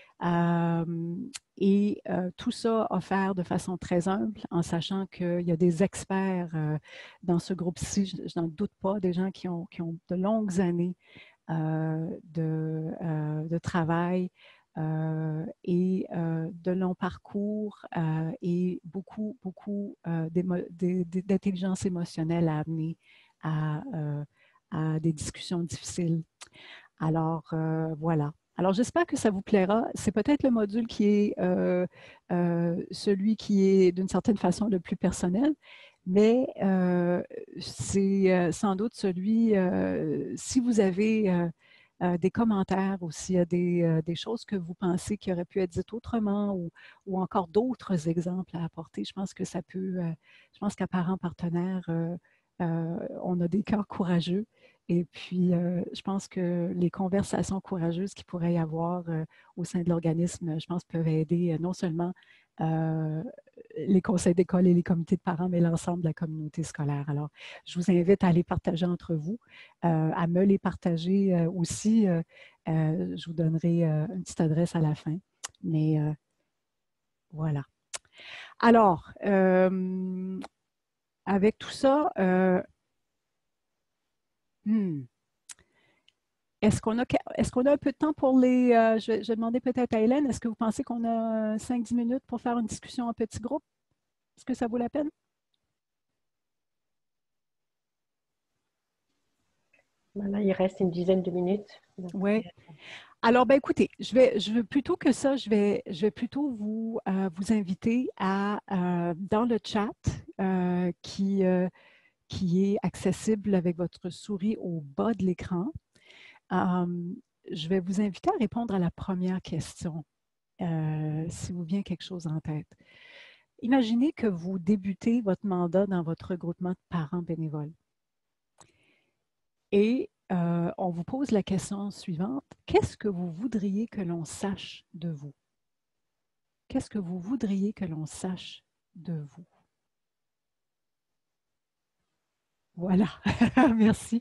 euh, et euh, tout ça offert de façon très humble en sachant qu'il y a des experts euh, dans ce groupe-ci, je, je n'en doute pas, des gens qui ont, qui ont de longues années euh, de, euh, de travail, Euh, et euh, de longs parcours euh, et beaucoup, beaucoup euh, d'intelligence émotionnelle à amener à, euh, à des discussions difficiles. Alors, euh, voilà. Alors, j'espère que ça vous plaira. C'est peut-être le module qui est euh, euh, celui qui est d'une certaine façon le plus personnel, mais euh, c'est euh, sans doute celui, euh, si vous avez euh, Euh, des commentaires ou s'il y a des, euh, des choses que vous pensez qui auraient pu être dites autrement ou, ou encore d'autres exemples à apporter, je pense que ça peut, euh, je pense qu'à parents partenaires, euh, euh, on a des cœurs courageux et puis euh, je pense que les conversations courageuses qu'il pourrait y avoir euh, au sein de l'organisme, je pense, peuvent aider euh, non seulement euh, les conseils d'école et les comités de parents, mais l'ensemble de la communauté scolaire. Alors, je vous invite à les partager entre vous, euh, à me les partager euh, aussi. Euh, euh, je vous donnerai euh, une petite adresse à la fin. Mais euh, voilà. Alors, euh, avec tout ça, euh, hmm, est-ce qu'on a, est-ce qu'on a un peu de temps pour les... Euh, je, vais, je vais demander peut-être à Hélène, est-ce que vous pensez qu'on a cinq dix minutes pour faire une discussion en petit groupe? Est-ce que ça vaut la peine? Voilà, il reste une dizaine de minutes. Oui. Alors, ben, écoutez, je vais, je veux plutôt que ça, je vais, je vais plutôt vous, euh, vous inviter à, euh, dans le chat euh, qui, euh, qui est accessible avec votre souris au bas de l'écran, euh, je vais vous inviter à répondre à la première question, euh, si vous vient quelque chose en tête. Imaginez que vous débutez votre mandat dans votre regroupement de parents bénévoles. Et euh, on vous pose la question suivante. Qu'est-ce que vous voudriez que l'on sache de vous? Qu'est-ce que vous voudriez que l'on sache de vous? Voilà, merci.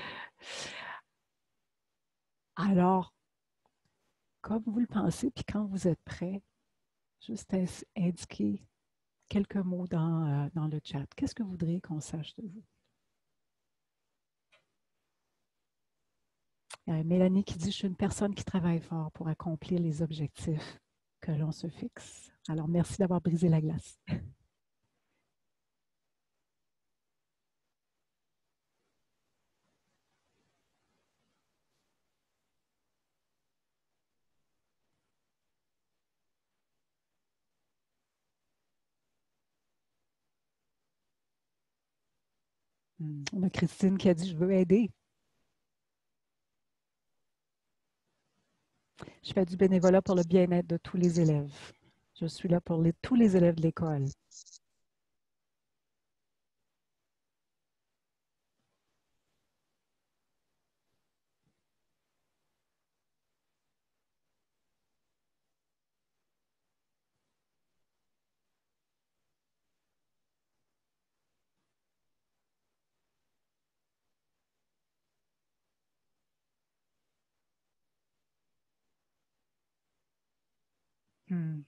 Alors, comme vous le pensez, puis quand vous êtes prêt, juste indiquer quelques mots dans, euh, dans le chat. Qu'est-ce que vous voudriez qu'on sache de vous? Euh, Mélanie qui dit, je suis une personne qui travaille fort pour accomplir les objectifs que l'on se fixe. Alors, merci d'avoir brisé la glace. Hmm. On a Christine qui a dit, je veux aider. Je fais du bénévolat pour le bien-être de tous les élèves. Je suis là pour les, tous les élèves de l'école. Hmm.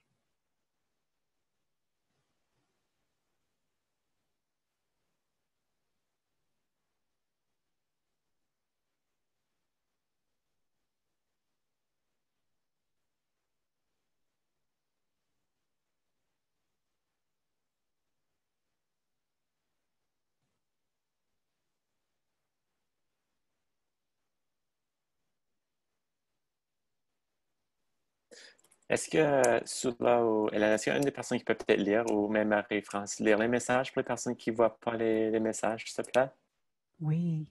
Est-ce que Soula ou Hélène, est-ce qu'il y a une des personnes qui peut peut-être lire, ou même Marie-France, lire les messages pour les personnes qui ne voient pas les, les messages, s'il te plaît? Oui.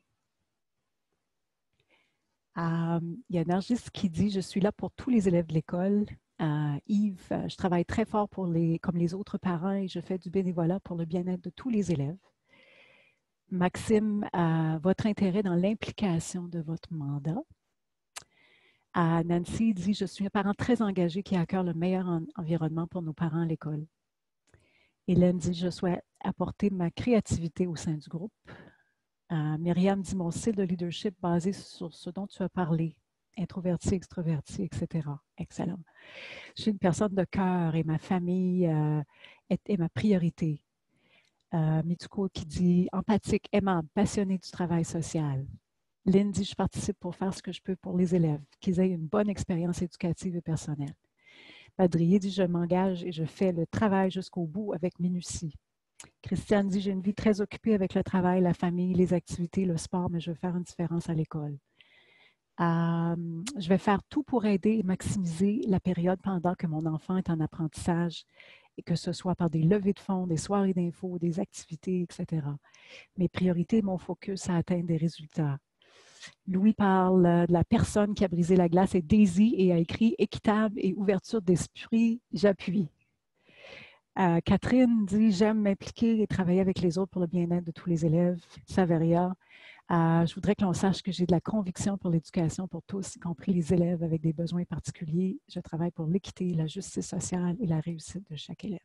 Euh, il y a Nargis qui dit, je suis là pour tous les élèves de l'école. Euh, Yves, euh, je travaille très fort pour les, comme les autres parents et je fais du bénévolat pour le bien-être de tous les élèves. Maxime, euh, votre intérêt dans l'implication de votre mandat. Euh, Nancy dit, je suis un parent très engagé qui a à cœur le meilleur en, environnement pour nos parents à l'école. Hélène dit, je souhaite apporter ma créativité au sein du groupe. Euh, Myriam dit, mon style de leadership basé sur ce dont tu as parlé, introverti, extroverti, et cetera. Excellent. Je suis une personne de cœur et ma famille euh, est, est ma priorité. Euh, Mitsuko qui dit, empathique, aimable, passionné du travail social. Lynn dit, je participe pour faire ce que je peux pour les élèves, qu'ils aient une bonne expérience éducative et personnelle. Padrier dit, je m'engage et je fais le travail jusqu'au bout avec minutie. Christiane dit, j'ai une vie très occupée avec le travail, la famille, les activités, le sport, mais je veux faire une différence à l'école. Euh, je vais faire tout pour aider et maximiser la période pendant que mon enfant est en apprentissage, et que ce soit par des levées de fonds, des soirées d'infos, des activités, et cetera. Mes priorités, mon focus à atteindre des résultats. Louis parle de la personne qui a brisé la glace et Daisy et a écrit équitable et ouverture d'esprit, j'appuie. Euh, Catherine dit j'aime m'impliquer et travailler avec les autres pour le bien-être de tous les élèves. Saveria, euh, je voudrais que l'on sache que j'ai de la conviction pour l'éducation pour tous, y compris les élèves avec des besoins particuliers. Je travaille pour l'équité, la justice sociale et la réussite de chaque élève.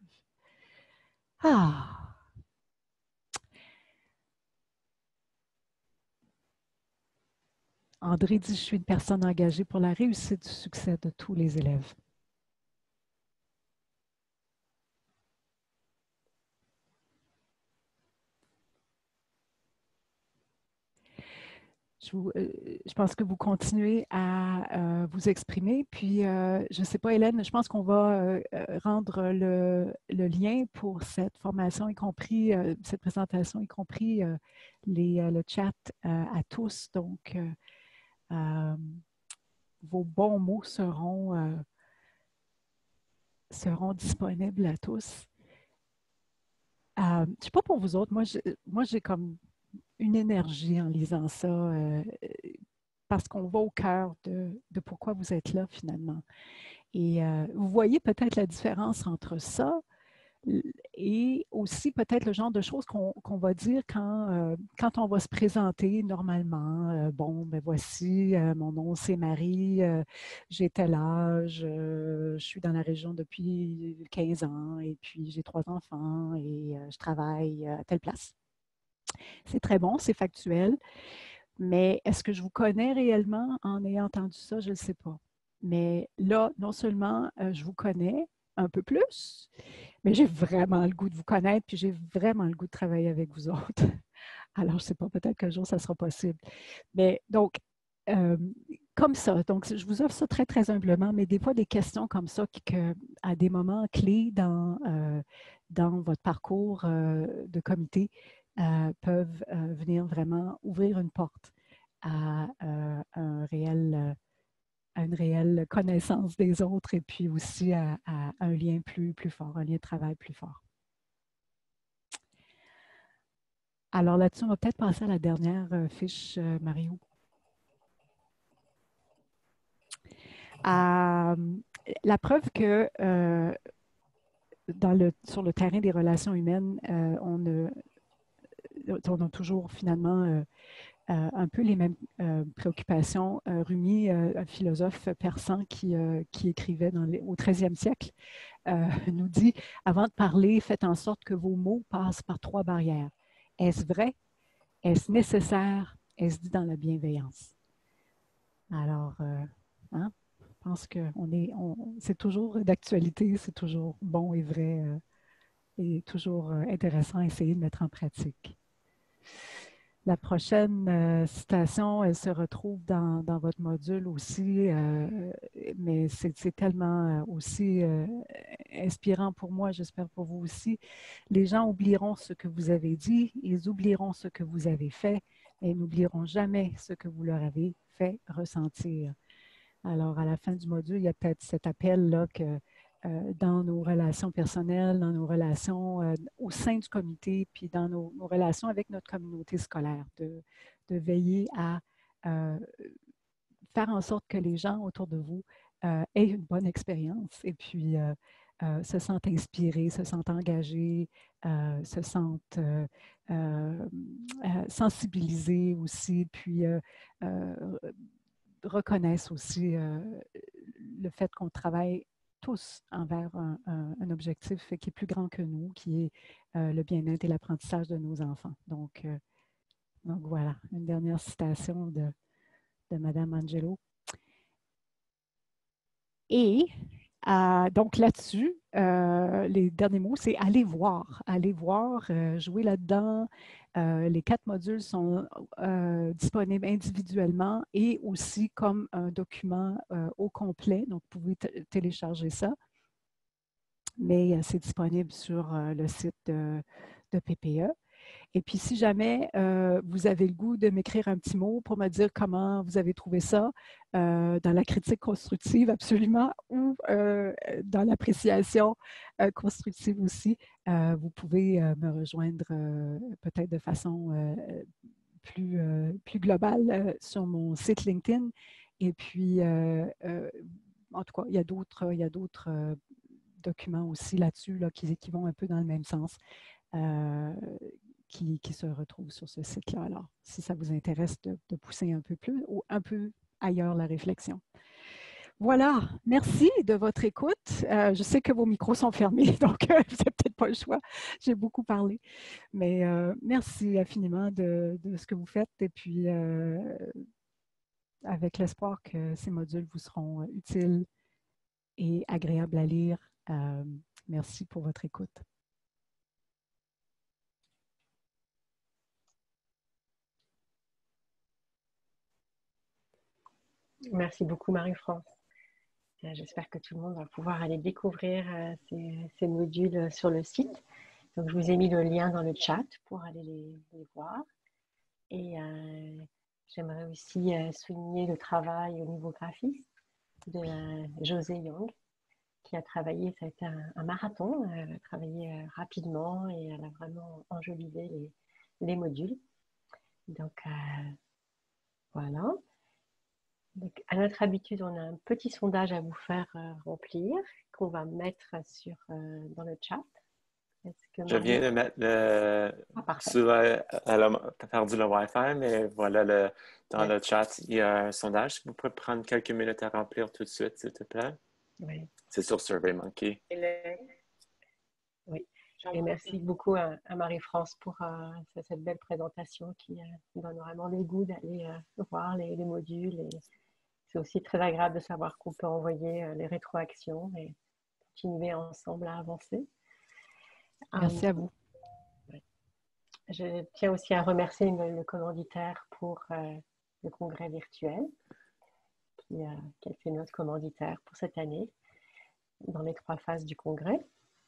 Ah! André dit, je suis une personne engagée pour la réussite du succès de tous les élèves. Je, vous, euh, je pense que vous continuez à euh, vous exprimer. Puis, euh, je ne sais pas, Hélène, je pense qu'on va euh, rendre le, le lien pour cette formation, y compris euh, cette présentation, y compris euh, les, euh, le chat euh, à tous. Donc, euh, euh, vos bons mots seront, euh, seront disponibles à tous. Euh, je ne sais pas pour vous autres, moi, je, moi, j'ai comme une énergie en lisant ça. Euh, parce qu'on va au cœur de, de pourquoi vous êtes là finalement. Et euh, vous voyez peut-être la différence entre ça et aussi peut-être le genre de choses qu'on qu'on va dire quand, euh, quand on va se présenter normalement. Euh, bon, ben voici, euh, mon nom c'est Marie, euh, j'ai tel âge, euh, je suis dans la région depuis quinze ans et puis j'ai trois enfants et euh, je travaille à telle place. C'est très bon, c'est factuel. Mais est-ce que je vous connais réellement en ayant entendu ça? Je ne le sais pas. Mais là, non seulement euh, je vous connais un peu plus, mais j'ai vraiment le goût de vous connaître, puis j'ai vraiment le goût de travailler avec vous autres. Alors, je ne sais pas, peut-être qu'un jour, ça sera possible. Mais donc, euh, comme ça, donc je vous offre ça très, très humblement, mais des fois, des questions comme ça, qui, que, à des moments clés dans, euh, dans votre parcours euh, de comité, euh, peuvent euh, venir vraiment ouvrir une porte à, euh, un réel, euh, à une réelle connaissance des autres et puis aussi à, à un lien plus, plus fort, un lien de travail plus fort. Alors là-dessus, on va peut-être passer à la dernière euh, fiche, euh, Mario. Euh, la preuve que euh, dans le, sur le terrain des relations humaines, euh, on, a, on a toujours finalement euh, euh, un peu les mêmes euh, préoccupations. Euh, Rumi, euh, un philosophe persan qui, euh, qui écrivait dans les, au treizième siècle, euh, nous dit, avant de parler, faites en sorte que vos mots passent par trois barrières. Est-ce vrai? Est-ce nécessaire? Est-ce dit dans la bienveillance? Alors, euh, hein? Je pense que on est, on, c'est toujours d'actualité, c'est toujours bon et vrai euh, et toujours euh, intéressant à essayer de mettre en pratique. La prochaine euh, citation, elle se retrouve dans, dans votre module aussi, euh, mais c'est tellement euh, aussi euh, inspirant pour moi, j'espère pour vous aussi. Les gens oublieront ce que vous avez dit, ils oublieront ce que vous avez fait, mais ils n'oublieront jamais ce que vous leur avez fait ressentir. Alors, à la fin du module, il y a peut-être cet appel-là que euh, dans nos relations personnelles, dans nos relations euh, au sein du comité, puis dans nos, nos relations avec notre communauté scolaire, de, de veiller à euh, faire en sorte que les gens autour de vous euh, aient une bonne expérience et puis euh, euh, se sentent inspirés, se sentent engagés, euh, se sentent euh, euh, sensibilisés aussi, puis euh, euh, reconnaissent aussi euh, le fait qu'on travaille tous envers un, un, un, objectif qui est plus grand que nous, qui est euh, le bien-être et l'apprentissage de nos enfants. Donc, euh, donc voilà, une dernière citation de, de Madame Angelo. Et euh, donc là-dessus, euh, les derniers mots, c'est aller voir, aller voir, euh, jouer là-dedans. Euh, les quatre modules sont euh, disponibles individuellement et aussi comme un document euh, au complet. Donc, vous pouvez télécharger ça. Mais euh, c'est disponible sur euh, le site de, de P P E. Et puis, si jamais euh, vous avez le goût de m'écrire un petit mot pour me dire comment vous avez trouvé ça, euh, dans la critique constructive absolument, ou euh, dans l'appréciation euh, constructive aussi, euh, vous pouvez euh, me rejoindre euh, peut-être de façon euh, plus, euh, plus globale euh, sur mon site LinkedIn. Et puis, euh, euh, en tout cas, il y a d'autres, il y a d'autres euh, documents aussi là-dessus là, qui, qui vont un peu dans le même sens. Euh, Qui, qui se retrouvent sur ce site-là. Alors, si ça vous intéresse de, de pousser un peu plus ou un peu ailleurs la réflexion. Voilà, merci de votre écoute. Euh, je sais que vos micros sont fermés, donc euh, vous n'avez peut-être pas le choix. J'ai beaucoup parlé, mais euh, merci infiniment de, de ce que vous faites et puis euh, avec l'espoir que ces modules vous seront utiles et agréables à lire. Euh, merci pour votre écoute. Merci beaucoup, Marie-France. J'espère que tout le monde va pouvoir aller découvrir ces, ces modules sur le site. Donc, je vous ai mis le lien dans le chat pour aller les, les voir. Et euh, j'aimerais aussi euh, souligner le travail au niveau graphiste de euh, José Young, qui a travaillé, ça a été un, un marathon, elle a travaillé euh, rapidement et elle a vraiment enjolivé les, les modules. Donc, euh, voilà. Donc, à notre habitude, on a un petit sondage à vous faire euh, remplir, qu'on va mettre sur, euh, dans le chat. Que Je viens de mettre le... Ah, sur, elle a perdu le Wi-Fi, mais voilà, le, dans ouais. le chat, il y a un sondage. Vous pouvez prendre quelques minutes à remplir tout de suite, s'il te plaît. Oui. C'est sur SurveyMonkey. Oui. Et merci beaucoup à, à Marie-France pour euh, cette belle présentation qui euh, donne vraiment le goût d'aller euh, voir les, les modules. Et c'est aussi très agréable de savoir qu'on peut envoyer euh, les rétroactions et continuer ensemble à avancer. Merci um, à vous. Je tiens aussi à remercier le, le commanditaire pour euh, le congrès virtuel qui, euh, qui a fait notre commanditaire pour cette année dans les trois phases du congrès.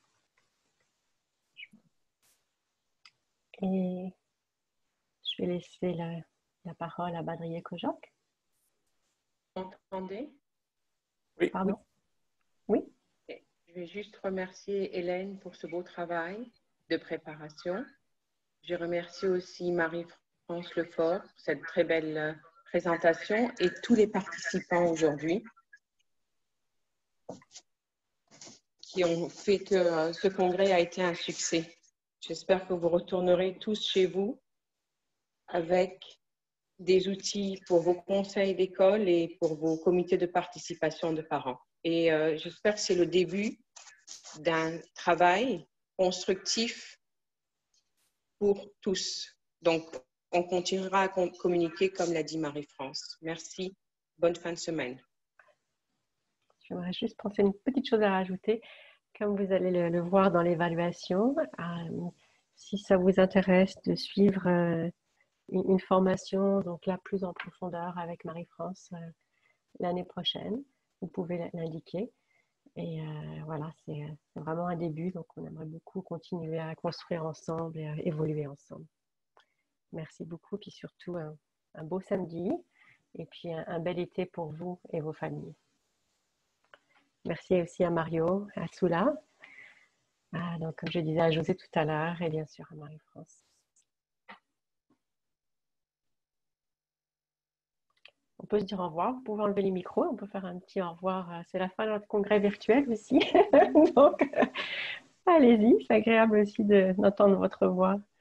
Et je vais laisser la, la parole à Badriye Kojok. Vous m'entendez? Oui. Pardon? Oui. Je vais juste remercier Hélène pour ce beau travail de préparation. Je remercie aussi Marie-France Lefort pour cette très belle présentation et tous les participants aujourd'hui qui ont fait que ce congrès a été un succès. J'espère que vous retournerez tous chez vous avec des outils pour vos conseils d'école et pour vos comités de participation de parents. Et euh, j'espère que c'est le début d'un travail constructif pour tous. Donc, on continuera à communiquer comme l'a dit Marie-France. Merci. Bonne fin de semaine. J'aimerais juste penser une petite chose à rajouter. Comme vous allez le, le voir dans l'évaluation, euh, si ça vous intéresse de suivre euh, une, une formation donc là plus en profondeur avec Marie-France euh, l'année prochaine, vous pouvez l'indiquer. Et euh, voilà, c'est vraiment un début, donc on aimerait beaucoup continuer à construire ensemble et à évoluer ensemble. Merci beaucoup, puis surtout un, un beau samedi et puis un, un bel été pour vous et vos familles. Merci aussi à Mario, à Soula, à, donc, comme je disais à José tout à l'heure, et bien sûr à Marie-France. On peut se dire au revoir, vous pouvez enlever les micros, on peut faire un petit au revoir. C'est la fin de notre congrès virtuel aussi, donc allez-y, c'est agréable aussi d'entendre votre voix.